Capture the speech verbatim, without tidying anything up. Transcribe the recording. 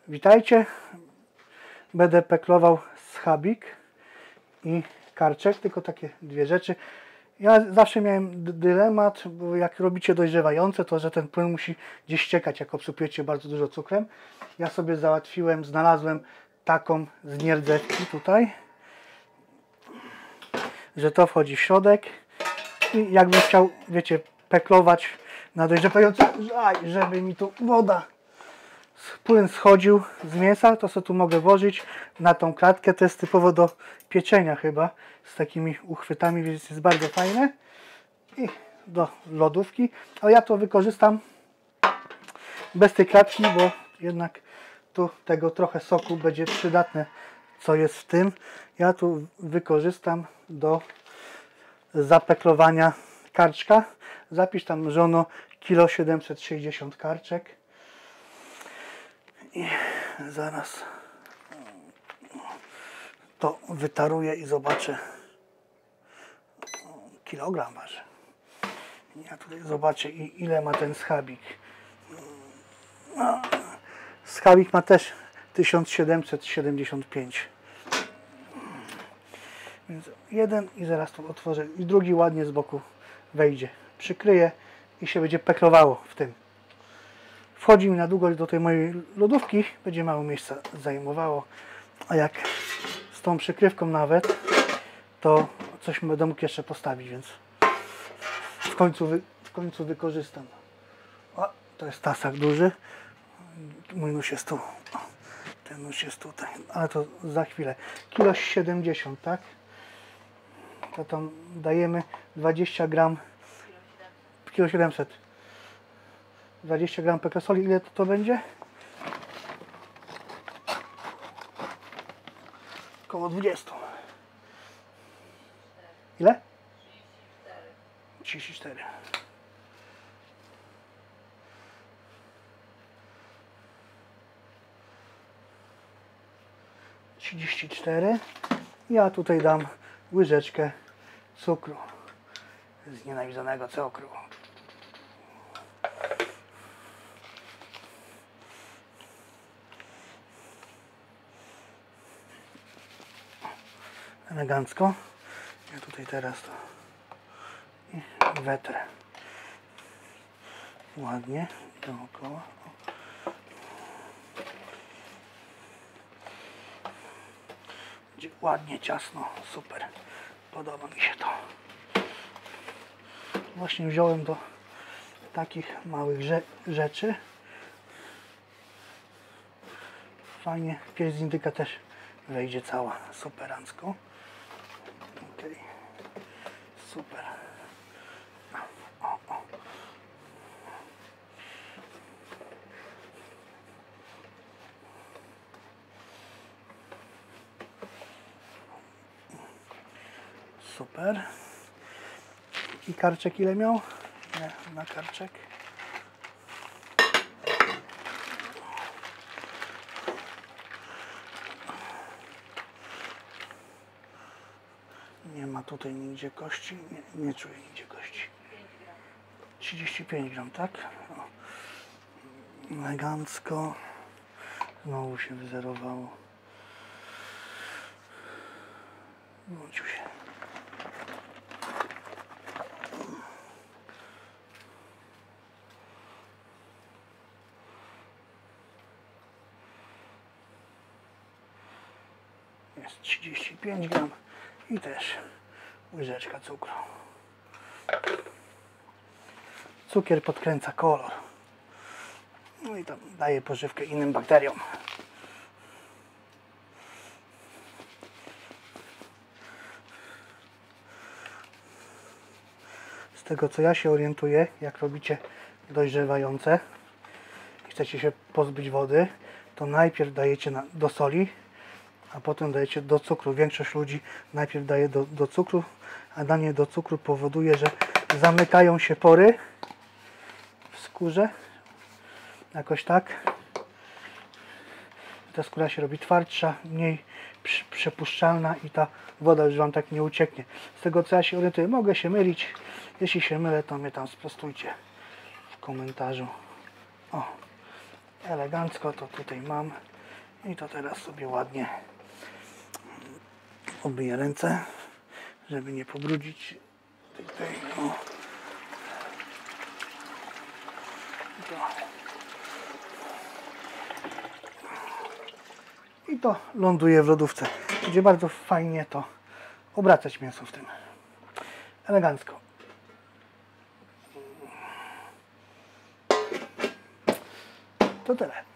Witajcie. Będę peklował schabik i karczek, tylko takie dwie rzeczy. Ja zawsze miałem dylemat, bo jak robicie dojrzewające, to że ten płyn musi gdzieś ściekać, jak obsypujecie bardzo dużo cukrem. Ja sobie załatwiłem, znalazłem taką z nierdzewki tutaj, że to wchodzi w środek i jakbym chciał, wiecie, peklować na dojrzewające, żeby mi tu woda, płyn schodził z mięsa, to sobie tu mogę włożyć na tą klatkę. To jest typowo do pieczenia chyba, z takimi uchwytami, więc jest bardzo fajne. I do lodówki, ale ja to wykorzystam bez tej klatki, bo jednak tu tego trochę soku będzie przydatne, co jest w tym. Ja tu wykorzystam do zapeklowania karczka. Zapisz tam, żono, kilo siedemset sześćdziesiąt karczek. I zaraz to wytaruję i zobaczę. Kilogram waży. Ja tutaj zobaczę, ile ma ten schabik. Schabik ma też tysiąc siedemset siedemdziesiąt pięć. Więc jeden i zaraz tu otworzę i drugi ładnie z boku wejdzie. Przykryję i się będzie peklowało w tym. Wchodzi mi na długość do tej mojej lodówki, będzie mało miejsca zajmowało, a jak z tą przykrywką nawet, to coś będę mógł jeszcze postawić, więc w końcu, wy, w końcu wykorzystam. O, to jest tasak duży, mój nóż jest tu, ten nóż jest tutaj, ale to za chwilę. Kilo siedemdziesiąt, tak? To tam dajemy dwadzieścia gram, kilo siedemset. dwadzieścia gram pekasoli, ile to, to będzie? Około dwadzieścia. Ile? trzydzieści cztery. trzydzieści cztery. Ja tutaj dam łyżeczkę cukru. Znienawidzonego cukru. Elegancko. Ja tutaj teraz to i wetrę ładnie dookoła. Będzie ładnie ciasno, super. Podoba mi się to. Właśnie wziąłem do takich małych rzeczy. Fajnie, pieść z indyka też wejdzie cała, superancko. Okay. Super. O, o. Super. I karczek ile miał? Nie, na karczek. Nie ma tutaj nigdzie kości, nie, nie czuję nigdzie kości. trzydzieści pięć gram, tak? O. Elegancko. Znowu się wyzerowało. Wrócił się. Jest trzydzieści pięć gram. I też łyżeczka cukru. Cukier podkręca kolor. No i tam daje pożywkę innym bakteriom. Z tego co ja się orientuję, jak robicie dojrzewające i chcecie się pozbyć wody, to najpierw dajecie na, do soli, a potem dajecie do cukru. Większość ludzi najpierw daje do, do cukru, a danie do cukru powoduje, że zamykają się pory w skórze. Jakoś tak. Ta skóra się robi twardsza, mniej przepuszczalna i ta woda już Wam tak nie ucieknie. Z tego co ja się orientuję, mogę się mylić. Jeśli się mylę, to mnie tam sprostujcie w komentarzu. O, elegancko to tutaj mam. I to teraz sobie ładnie obmyję ręce, żeby nie pobrudzić tej, o. I to ląduje w lodówce. Będzie bardzo fajnie to obracać mięso w tym. Elegancko. To tyle.